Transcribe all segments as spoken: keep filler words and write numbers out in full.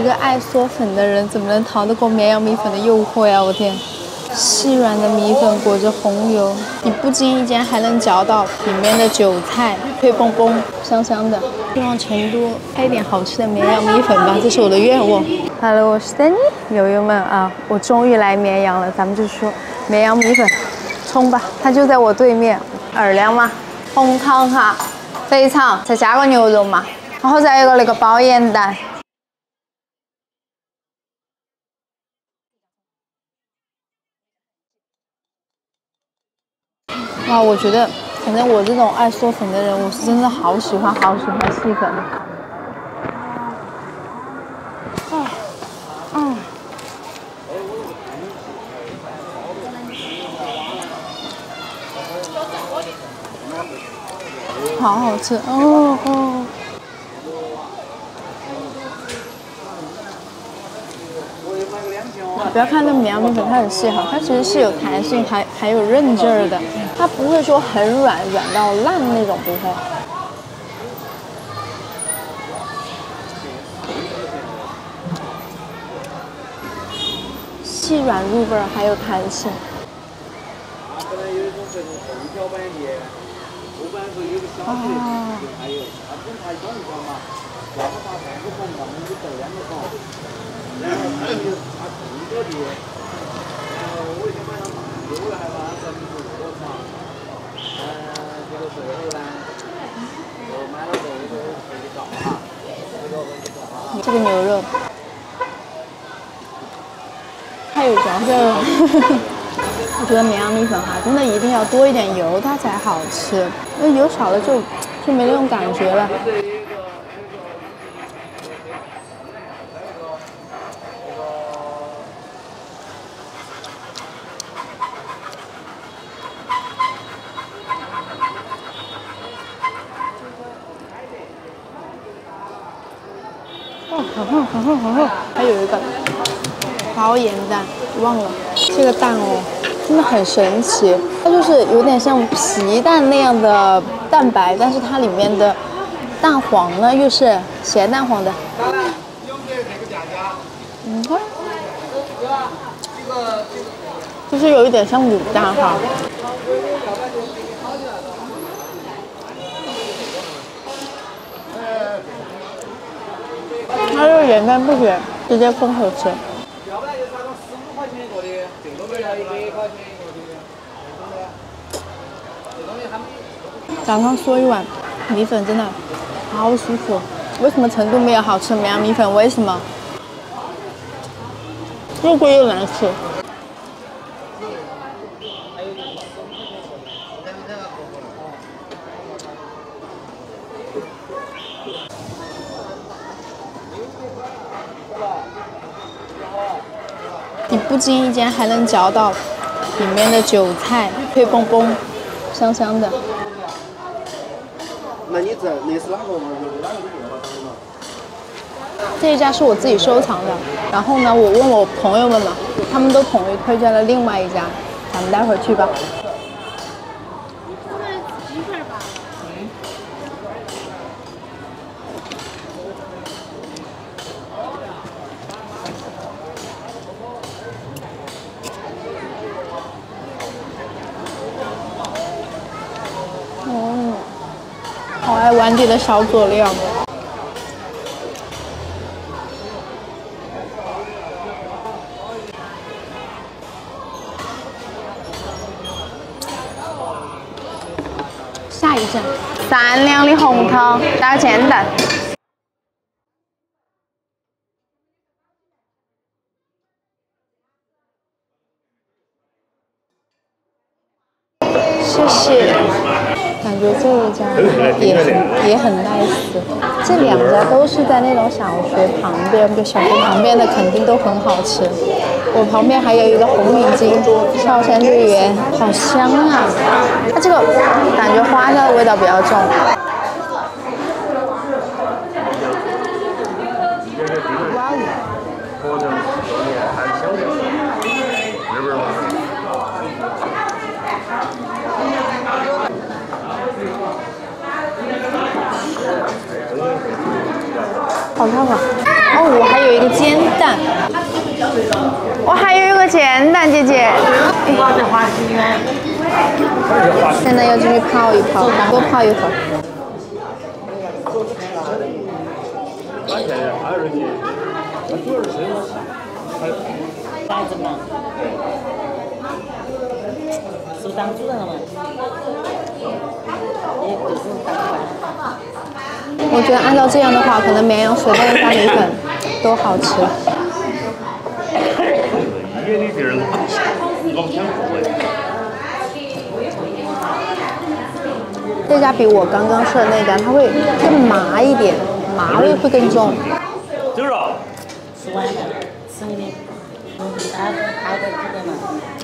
一个爱嗦粉的人，怎么能逃得过绵阳米粉的诱惑呀？我天！细软的米粉裹着红油，你不经意间还能嚼到里面的韭菜，脆嘣嘣，香香的。希望成都开一点好吃的绵阳米粉吧，这是我的愿望。Hello， 我是 Danny， 友友们啊，我终于来绵阳了，咱们就说绵阳米粉，冲吧，它就在我对面。二两嘛，红糖哈，肥肠，再加个牛肉嘛，然后再一个那个包盐蛋。哇，我觉得，反正我这种爱嗦粉的人，我是真的好喜欢，好喜欢细粉。啊，嗯，好好吃哦哦。不要看那绵阳米粉，它很细哈，它其实是有弹性，还还有韧劲儿的，它不会说很软，软到烂那种，不会。细软入味儿，还有弹性。啊。这个牛肉太有嚼劲了，我觉得绵阳米粉哈，真的一定要多一点油，它才好吃，因为油少了就就没那种感觉了。哦，好厚，好厚，好厚！还有一个包盐蛋，忘了这个蛋哦，真的很神奇。它就是有点像皮蛋那样的蛋白，但是它里面的蛋黄呢又是咸蛋黄的。嗯，就是有一点像卤蛋哈。它这个盐蛋不咸，直接封口吃。早上嗦一碗米粉真的好舒服。为什么成都没有好吃的绵阳米粉？为什么？又贵又难吃。你不经意间还能嚼到里面的韭菜，脆嘣嘣，香香的。那你这那是哪个吗？哪个这一家是我自己收藏的，然后呢，我问我朋友们嘛，他们都统一推荐了另外一家，咱们待会儿去吧。嗯，好爱碗底的小佐料。下一站，三两的红汤加煎蛋。谢谢。感觉这一家也很也很 nice， 这两家都是在那种小学旁边，就小学旁边的肯定都很好吃。我旁边还有一个红米筋烧山芋圆，好香啊！它这个感觉花椒的味道比较重。哇好烫啊！哦，我还有一个蛋蛋姐姐。现在要进去泡一泡，多泡一会儿。 孩子们，是当主任了吗？也就是当官。 我觉得按照这样的话，可能绵阳随便加米粉都好吃。这家比我刚刚吃的那家，它会更麻一点，麻味会更重。 就是。 吃完了，吃一点，他他的这个嘛。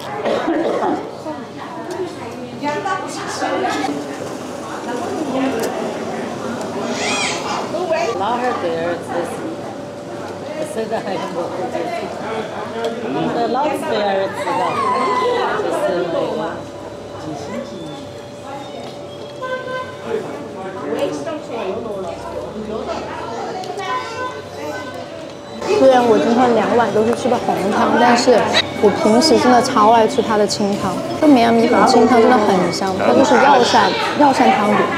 老汉儿对儿子是，谁的还不会接触？那老子对儿子的，就是那个尽心尽力。 虽然我今天两碗都是吃的红汤，但是我平时真的超爱吃它的清汤。跟绵阳米粉清汤真的很像，它就是药膳药膳汤底。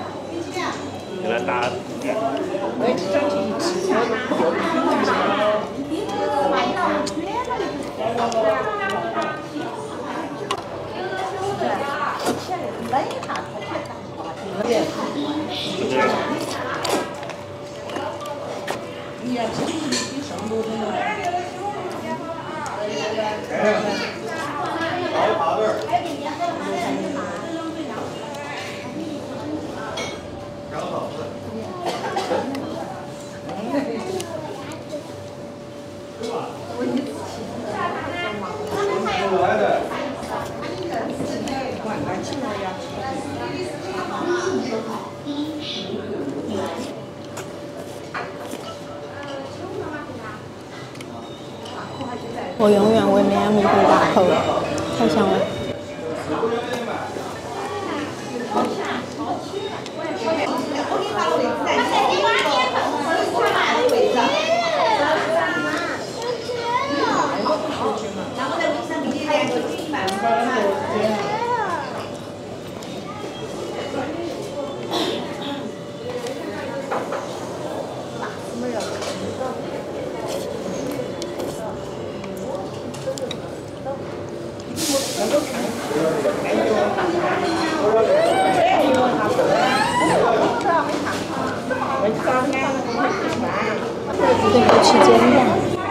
我永远为绵阳米粉打 call， 太香了。最后吃煎蛋。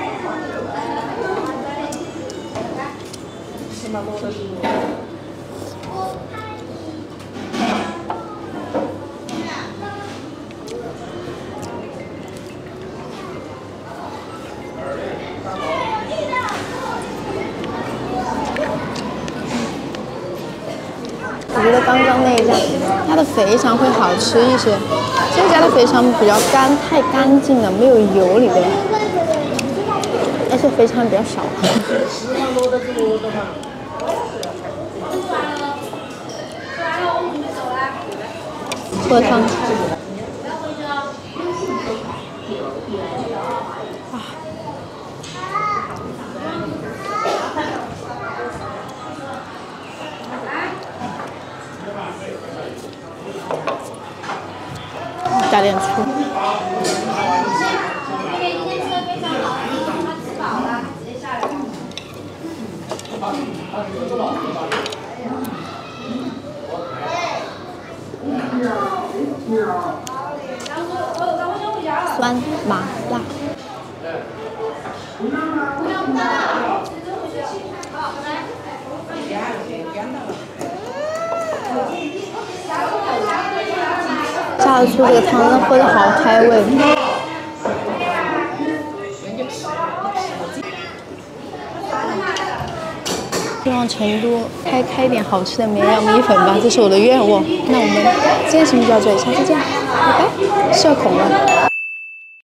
我觉得刚刚那一家，它的肥肠会好吃一些。这家的肥肠比较干，太干净了，没有油里边，而且肥肠比较少。喝汤。加点醋。酸麻辣。下得出这个汤，喝的好开胃。希望成都开开点好吃的绵阳米粉吧，这是我的愿望。那我们今天视频就到这里，下次见，拜拜，社恐了。